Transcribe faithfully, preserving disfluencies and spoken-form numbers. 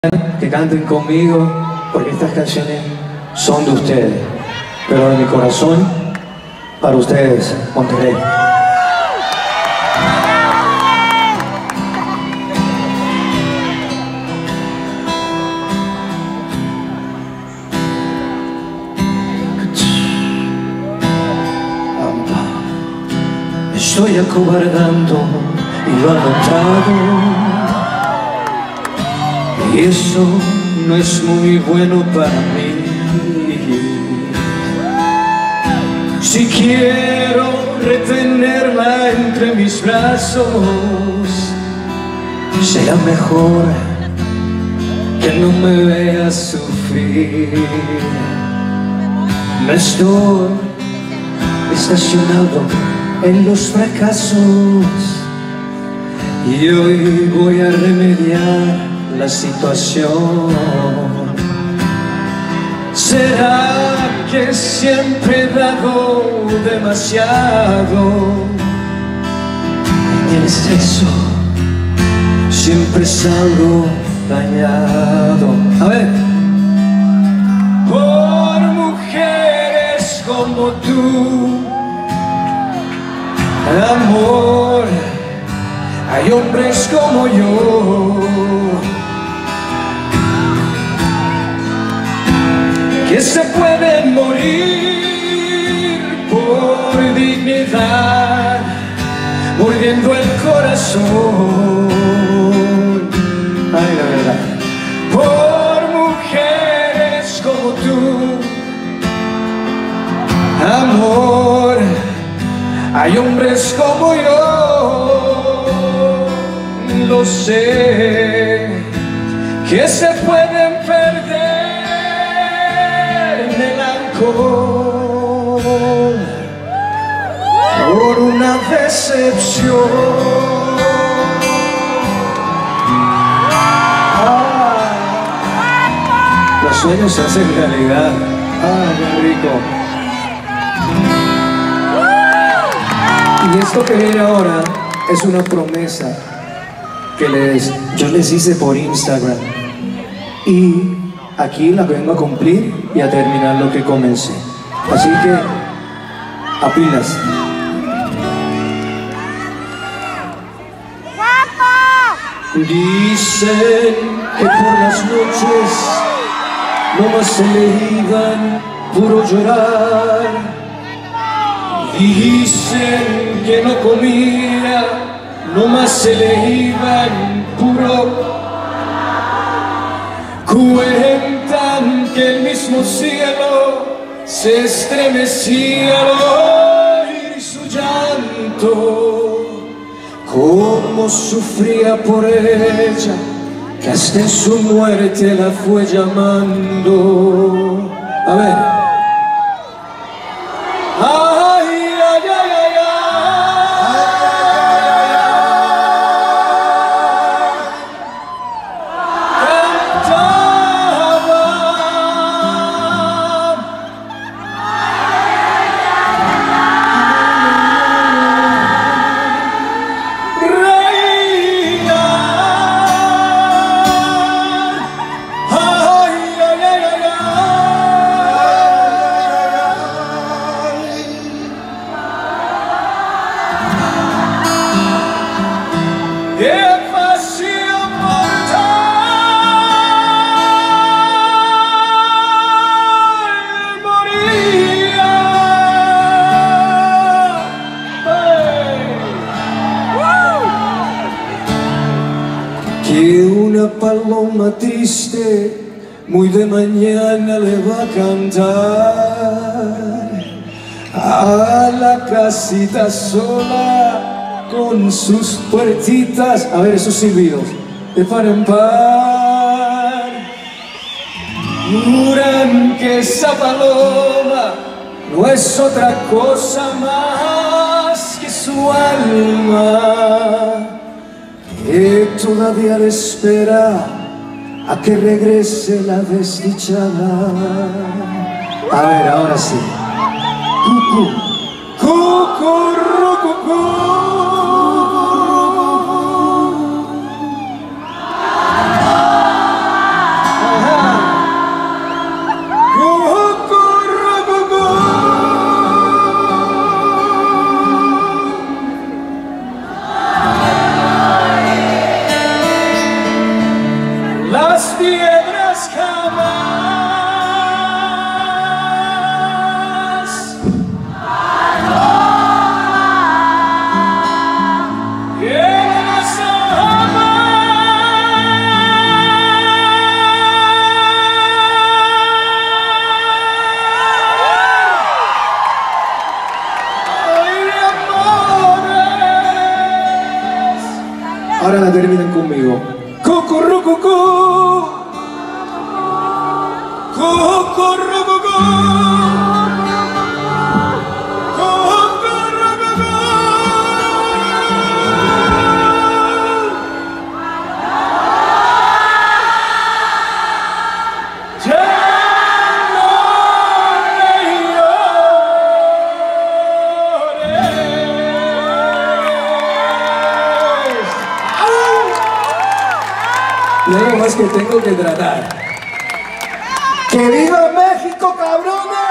que canten conmigo, porque estas canciones son de ustedes, pero de mi corazón, para ustedes, Monterrey. Me estoy acobardando y lo han notado. Y eso no es muy bueno para mí. Si quiero retenerla entre mis brazos, será mejor que no me vea sufrir. No estoy estacionado en los fracasos y hoy voy a remediar la situación. ¿Será que siempre he dado demasiado? En el sexo siempre salgo dañado. A ver. Por mujeres como tú, amor, hay hombres como yo que se pueden morir por dignidad, mordiendo el corazón. Ay, la verdad. Por mujeres como tú, amor, hay hombres como yo, lo sé, que se pueden perder por una decepción. Ah, los sueños se hacen realidad. Ah, qué rico. Y esto que viene ahora es una promesa que les, yo les hice por Instagram, y aquí la vengo a cumplir y a terminar lo que comencé. Así que, a pilas. Dicen que por las noches nomás se le iban puro llorar. Dicen que no comía, nomás se le iban puro. Cuentan que el mismo cielo se estremecía al oír su llanto, cómo sufría por ella, que hasta en su muerte la fue llamando. A ver. Ay, ay, ay, ay, ay. Que una paloma triste muy de mañana le va a cantar a la casita sola con sus puertitas, a ver esos silbidos, de par en par. Juran que esa paloma no es otra cosa más que su alma, que todavía le espera a que regrese la desdichada. A ver, ahora sí. Cucú, cucurrucucú. piedras jamás. Ahora la terminan conmigo. Cucurrucucú, cucurrucucú, cucurrucucú. Ya no le llores. Y algo más que tengo que tratar. ¡Que viva México, cabrones!